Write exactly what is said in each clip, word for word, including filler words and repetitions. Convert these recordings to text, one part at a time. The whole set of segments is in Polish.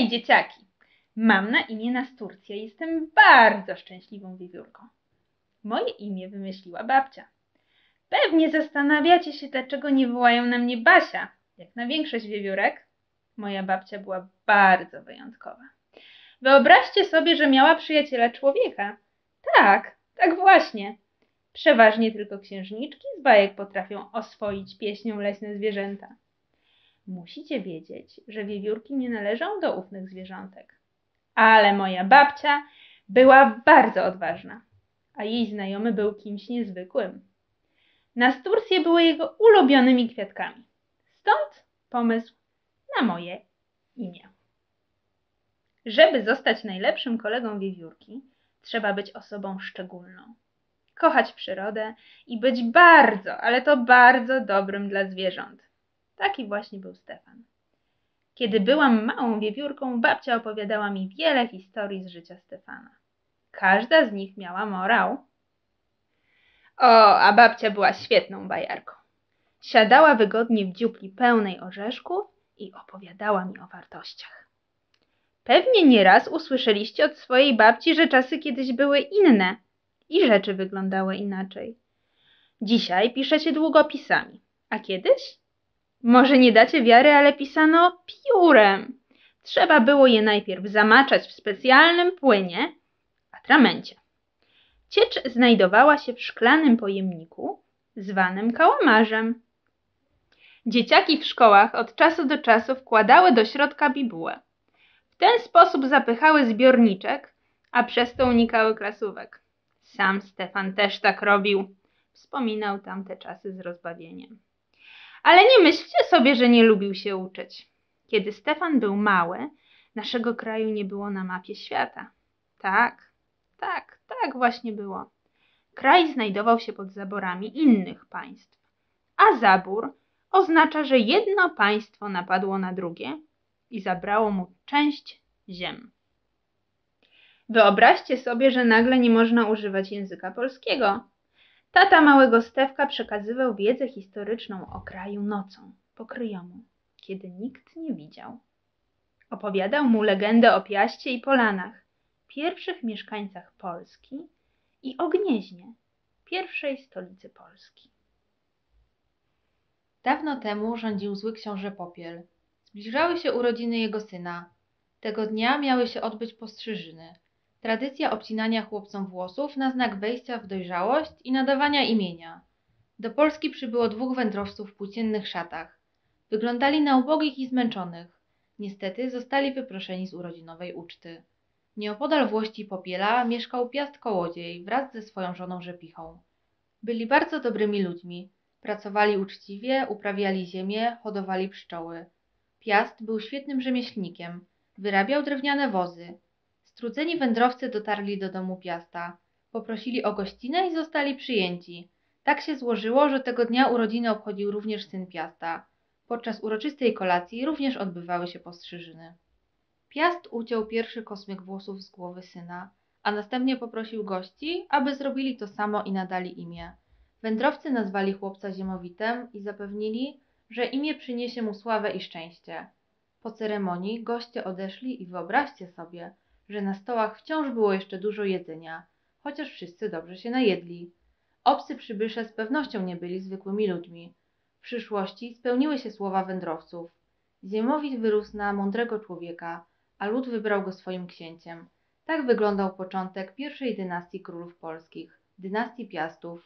Hej, dzieciaki! Mam na imię Nasturcja i jestem bardzo szczęśliwą wiewiórką. Moje imię wymyśliła babcia. Pewnie zastanawiacie się, dlaczego nie wołają na mnie Basia, jak na większość wiewiórek. Moja babcia była bardzo wyjątkowa. Wyobraźcie sobie, że miała przyjaciela człowieka. Tak, tak właśnie. Przeważnie tylko księżniczki z bajek potrafią oswoić pieśnią leśne zwierzęta. Musicie wiedzieć, że wiewiórki nie należą do ufnych zwierzątek. Ale moja babcia była bardzo odważna, a jej znajomy był kimś niezwykłym. Nasturcje były jego ulubionymi kwiatkami. Stąd pomysł na moje imię. Żeby zostać najlepszym kolegą wiewiórki, trzeba być osobą szczególną. Kochać przyrodę i być bardzo, ale to bardzo dobrym dla zwierząt. Taki właśnie był Stefan. Kiedy byłam małą wiewiórką, babcia opowiadała mi wiele historii z życia Stefana. Każda z nich miała morał. O, a babcia była świetną bajarką. Siadała wygodnie w dziupli pełnej orzeszków i opowiadała mi o wartościach. Pewnie nieraz usłyszeliście od swojej babci, że czasy kiedyś były inne i rzeczy wyglądały inaczej. Dzisiaj piszecie długopisami, a kiedyś? Może nie dacie wiary, ale pisano piórem. Trzeba było je najpierw zamaczać w specjalnym płynie, atramencie. Ciecz znajdowała się w szklanym pojemniku zwanym kałamarzem. Dzieciaki w szkołach od czasu do czasu wkładały do środka bibułę. W ten sposób zapychały zbiorniczek, a przez to unikały klasówek. Sam Stefan też tak robił. Wspominał tamte czasy z rozbawieniem. Ale nie myślcie sobie, że nie lubił się uczyć. Kiedy Stefan był mały, naszego kraju nie było na mapie świata. Tak, tak, tak właśnie było. Kraj znajdował się pod zaborami innych państw, a zabór oznacza, że jedno państwo napadło na drugie i zabrało mu część ziem. Wyobraźcie sobie, że nagle nie można używać języka polskiego. Tata małego Stefka przekazywał wiedzę historyczną o kraju nocą, po kryjomu, kiedy nikt nie widział. Opowiadał mu legendę o Piaście i Polanach, pierwszych mieszkańcach Polski, i o Gnieźnie, pierwszej stolicy Polski. Dawno temu rządził zły książę Popiel. Zbliżały się urodziny jego syna. Tego dnia miały się odbyć postrzyżyny. Tradycja obcinania chłopcom włosów na znak wejścia w dojrzałość i nadawania imienia. Do Polski przybyło dwóch wędrowców w płóciennych szatach. Wyglądali na ubogich i zmęczonych. Niestety zostali wyproszeni z urodzinowej uczty. Nieopodal włości Popiela mieszkał Piast Kołodziej wraz ze swoją żoną Rzepichą. Byli bardzo dobrymi ludźmi. Pracowali uczciwie, uprawiali ziemię, hodowali pszczoły. Piast był świetnym rzemieślnikiem. Wyrabiał drewniane wozy. Strudzeni wędrowcy dotarli do domu Piasta. Poprosili o gościnę i zostali przyjęci. Tak się złożyło, że tego dnia urodziny obchodził również syn Piasta. Podczas uroczystej kolacji również odbywały się postrzyżyny. Piast uciął pierwszy kosmyk włosów z głowy syna, a następnie poprosił gości, aby zrobili to samo i nadali imię. Wędrowcy nazwali chłopca Ziemowitem i zapewnili, że imię przyniesie mu sławę i szczęście. Po ceremonii goście odeszli i wyobraźcie sobie, że na stołach wciąż było jeszcze dużo jedzenia, chociaż wszyscy dobrze się najedli. Obcy przybysze z pewnością nie byli zwykłymi ludźmi. W przyszłości spełniły się słowa wędrowców. Ziemowit wyrósł na mądrego człowieka, a lud wybrał go swoim księciem. Tak wyglądał początek pierwszej dynastii królów polskich, dynastii Piastów.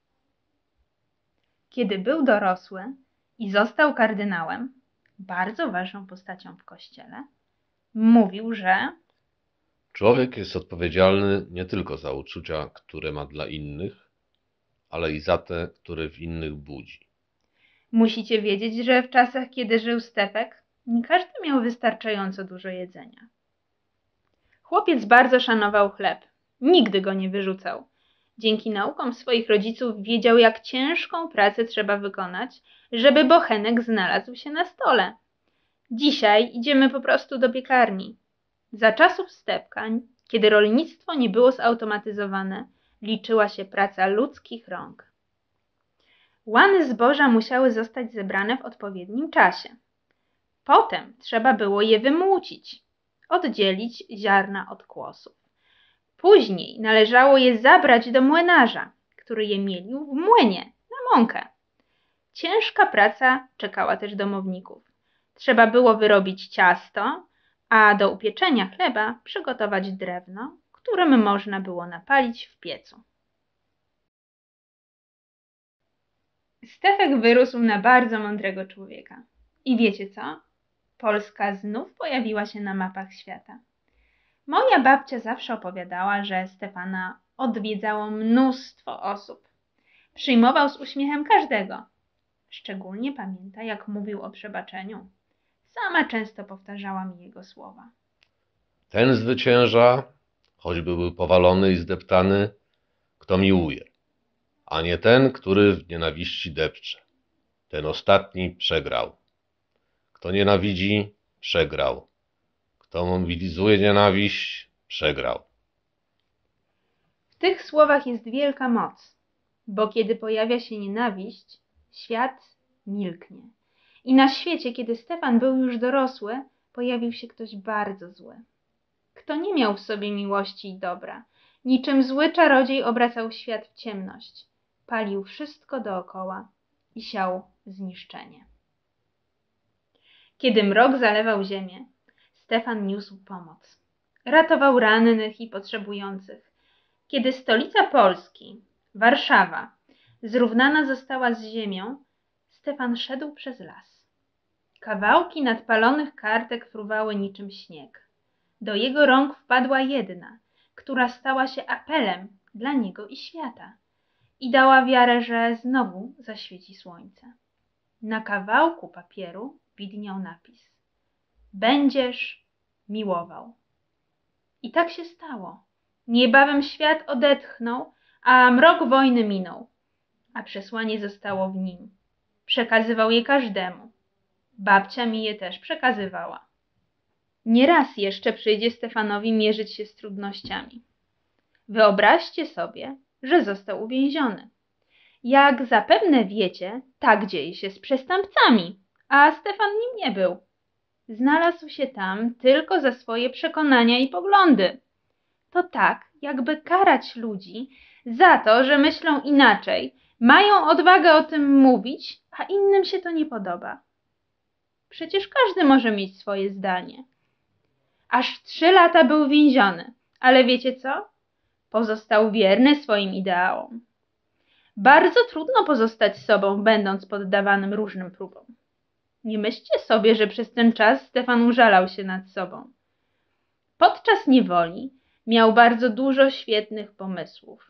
Kiedy był dorosły i został kardynałem, bardzo ważną postacią w kościele, mówił, że człowiek jest odpowiedzialny nie tylko za uczucia, które ma dla innych, ale i za te, które w innych budzi. Musicie wiedzieć, że w czasach, kiedy żył Stefek, nie każdy miał wystarczająco dużo jedzenia. Chłopiec bardzo szanował chleb. Nigdy go nie wyrzucał. Dzięki naukom swoich rodziców wiedział, jak ciężką pracę trzeba wykonać, żeby bochenek znalazł się na stole. Dzisiaj idziemy po prostu do piekarni. Za czasów Stefka, kiedy rolnictwo nie było zautomatyzowane, liczyła się praca ludzkich rąk. Łany zboża musiały zostać zebrane w odpowiednim czasie. Potem trzeba było je wymłócić. oddzielić ziarna od kłosów. Później należało je zabrać do młynarza, który je mielił w młynie na mąkę. Ciężka praca czekała też domowników. Trzeba było wyrobić ciasto, a do upieczenia chleba przygotować drewno, którym można było napalić w piecu. Stefek wyrósł na bardzo mądrego człowieka. I wiecie co? Polska znów pojawiła się na mapach świata. Moja babcia zawsze opowiadała, że Stefana odwiedzało mnóstwo osób. Przyjmował z uśmiechem każdego. Szczególnie pamięta, jak mówił o przebaczeniu. Sama często powtarzała mi jego słowa. Ten zwycięża, choćby był powalony i zdeptany, kto miłuje, a nie ten, który w nienawiści depcze. Ten ostatni przegrał. Kto nienawidzi, przegrał. Kto mobilizuje nienawiść, przegrał. W tych słowach jest wielka moc, bo kiedy pojawia się nienawiść, świat milknie. I na świecie, kiedy Stefan był już dorosły, pojawił się ktoś bardzo zły. Kto nie miał w sobie miłości i dobra, niczym zły czarodziej obracał świat w ciemność, palił wszystko dookoła i siał zniszczenie. Kiedy mrok zalewał ziemię, Stefan niósł pomoc. Ratował rannych i potrzebujących. Kiedy stolica Polski, Warszawa, zrównana została z ziemią, Stefan szedł przez las. Kawałki nadpalonych kartek fruwały niczym śnieg. Do jego rąk wpadła jedna, która stała się apelem dla niego i świata i dała wiarę, że znowu zaświeci słońce. Na kawałku papieru widniał napis: będziesz miłował. I tak się stało. Niebawem świat odetchnął, a mrok wojny minął, a przesłanie zostało w nim. Przekazywał je każdemu. Babcia mi je też przekazywała. Nieraz jeszcze przyjdzie Stefanowi mierzyć się z trudnościami. Wyobraźcie sobie, że został uwięziony. Jak zapewne wiecie, tak dzieje się z przestępcami, a Stefan nim nie był. Znalazł się tam tylko za swoje przekonania i poglądy. To tak, jakby karać ludzi za to, że myślą inaczej, mają odwagę o tym mówić, a innym się to nie podoba. Przecież każdy może mieć swoje zdanie. Aż trzy lata był więziony, ale wiecie co? Pozostał wierny swoim ideałom. Bardzo trudno pozostać sobą, będąc poddawanym różnym próbom. Nie myślcie sobie, że przez ten czas Stefan użalał się nad sobą. Podczas niewoli miał bardzo dużo świetnych pomysłów.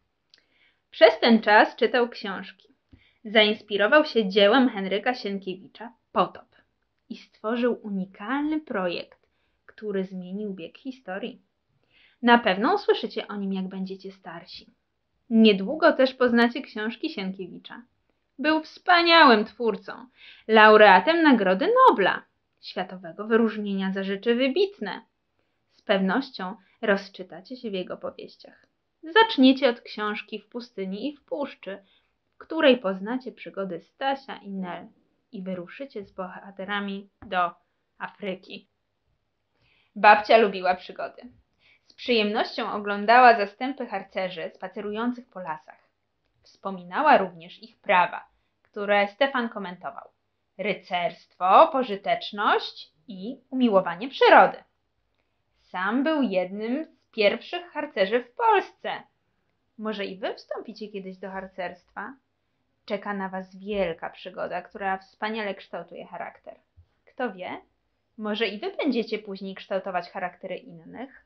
Przez ten czas czytał książki. Zainspirował się dziełem Henryka Sienkiewicza Potop i stworzył unikalny projekt, który zmienił bieg historii. Na pewno usłyszycie o nim, jak będziecie starsi. Niedługo też poznacie książki Sienkiewicza. Był wspaniałym twórcą, laureatem Nagrody Nobla, światowego wyróżnienia za rzeczy wybitne. Z pewnością rozczytacie się w jego powieściach. Zaczniecie od książki W pustyni i w puszczy, w której poznacie przygody Stasia i Nel i wyruszycie z bohaterami do Afryki. Babcia lubiła przygody. Z przyjemnością oglądała zastępy harcerzy spacerujących po lasach. Wspominała również ich prawa, które Stefan komentował. Rycerstwo, pożyteczność i umiłowanie przyrody. Sam był jednym z pierwszych harcerzy w Polsce. Może i wy wstąpicie kiedyś do harcerstwa? Czeka na was wielka przygoda, która wspaniale kształtuje charakter. Kto wie, może i wy będziecie później kształtować charaktery innych?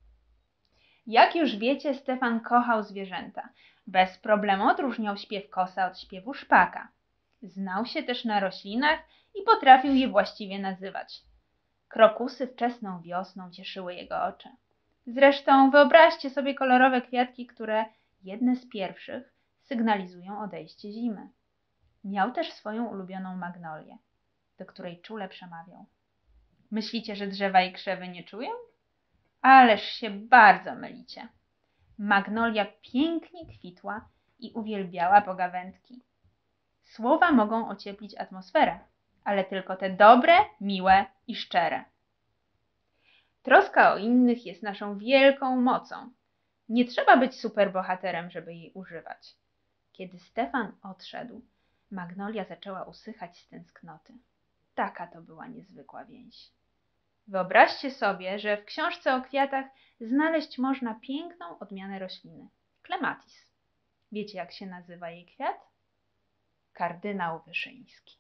Jak już wiecie, Stefan kochał zwierzęta. Bez problemu odróżniał śpiew kosa od śpiewu szpaka. Znał się też na roślinach i potrafił je właściwie nazywać. Krokusy wczesną wiosną cieszyły jego oczy. Zresztą wyobraźcie sobie kolorowe kwiatki, które jedne z pierwszych sygnalizują odejście zimy. Miał też swoją ulubioną magnolię, do której czule przemawiał. Myślicie, że drzewa i krzewy nie czują? Ależ się bardzo mylicie. Magnolia pięknie kwitła i uwielbiała pogawędki. Słowa mogą ocieplić atmosferę, ale tylko te dobre, miłe i szczere. Troska o innych jest naszą wielką mocą. Nie trzeba być superbohaterem, żeby jej używać. Kiedy Stefan odszedł, Magnolia zaczęła usychać z tęsknoty. Taka to była niezwykła więź. Wyobraźcie sobie, że w książce o kwiatach znaleźć można piękną odmianę rośliny. Klematis. Wiecie, jak się nazywa jej kwiat? Kardynał Wyszyński.